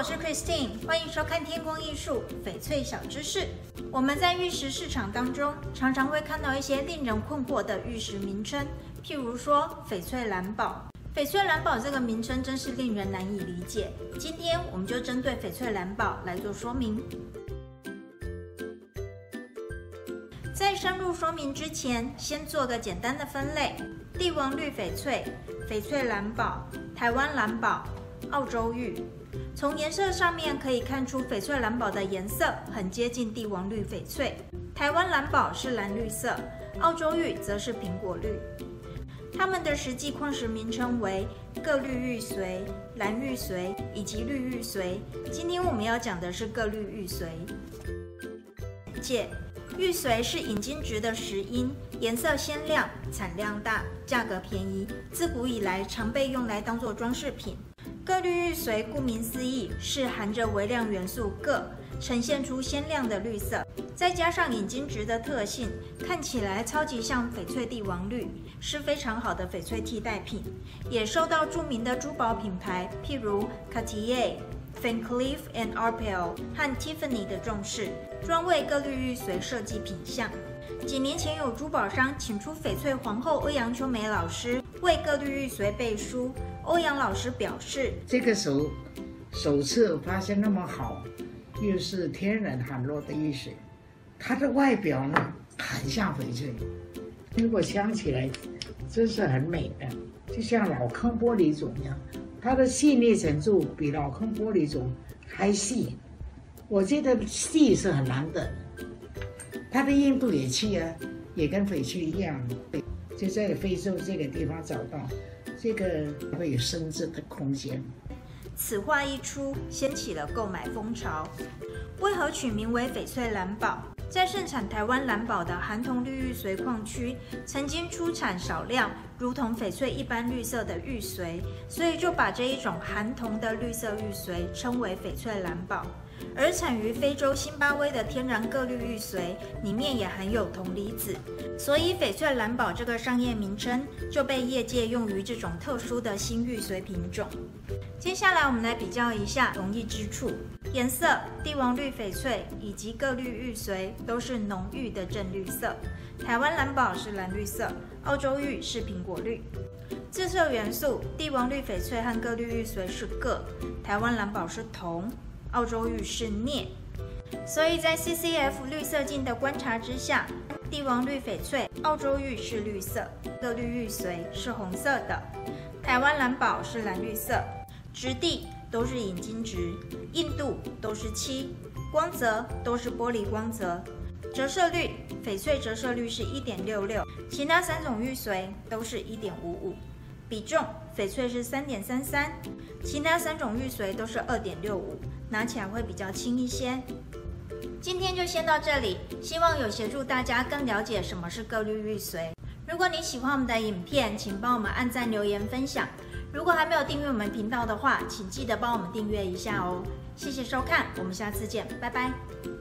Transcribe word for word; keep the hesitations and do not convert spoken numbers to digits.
是 Christine， 欢迎收看天空艺术翡翠小知识。我们在玉石市场当中，常常会看到一些令人困惑的玉石名称，譬如说翡翠蓝宝。翡翠蓝宝这个名称真是令人难以理解。今天我们就针对翡翠蓝宝来做说明。在深入说明之前，先做个简单的分类：帝王绿翡翠、翡翠蓝宝、台湾蓝宝、澳洲玉。从颜色上面可以看出，翡翠蓝宝的颜色很接近帝王绿翡翠，台湾蓝宝是蓝绿色，澳洲玉则是苹果绿。它们的实际矿石名称为铬绿玉髓、蓝玉髓以及绿玉髓。今天我们要讲的是铬绿玉髓。解：玉髓是引金质的石英，颜色鲜亮，产量大，价格便宜，自古以来常被用来当作装饰品。铬绿玉髓顾名思义是含着微量元素铬，呈现出鲜亮的绿色，再加上引金质的特性，看起来超级像翡翠帝王绿，是非常好的翡翠替代品，也受到著名的珠宝品牌，譬如 Cartier、Van Cleef and Arpels 和 Tiffany 的重视，专为铬绿玉髓设计品项。几年前有珠宝商请出翡翠皇后欧阳秋梅老师为铬绿玉髓背书，欧阳老师表示， 这个首首次发现那么好，又是天然含落的玉髓，它的外表呢很像翡翠，如果镶起来真是很美的，就像老坑玻璃种一样，它的细腻程度比老坑玻璃种还细，我觉得细是很难得的。它的硬度也细啊，也跟翡翠一样，就在非洲这个地方找到，这个会有升值的空间。 此话一出，掀起了购买风潮。为何取名为翡翠蓝宝？在盛产台湾蓝宝的含铜绿玉髓矿区，曾经出产少量如同翡翠一般绿色的玉髓，所以就把这一种含铜的绿色玉髓称为翡翠蓝宝。而产于非洲辛巴威的天然铬绿玉髓里面也含有铜离子，所以翡翠蓝宝这个商业名称就被业界用于这种特殊的新玉髓品种。接下来我们来比较一下同异之处。颜色，帝王绿翡翠以及铬绿玉髓都是浓郁的正绿色，台湾蓝宝是蓝绿色，澳洲玉是苹果绿。自色元素，帝王绿翡翠和铬绿玉髓是铬，台湾蓝宝是铜，澳洲玉是镍。所以在 C C F 绿色镜的观察之下，帝王绿翡翠、澳洲玉是绿色，铬绿玉髓是红色的，台湾蓝宝是蓝绿色。质地都是引金质，硬度都是七，光泽都是玻璃光泽。折射率，翡翠折射率是 一点六六， 其他三种玉髓都是 一点五五。比重，翡翠是 三点三三， 其他三种玉髓都是 二点六五， 拿起来会比较轻一些。今天就先到这里，希望有协助大家更了解什么是铬绿玉髓。如果你喜欢我们的影片，请帮我们按赞、留言、分享。如果还没有订阅我们频道的话，请记得帮我们订阅一下哦。谢谢收看，我们下次见，拜拜。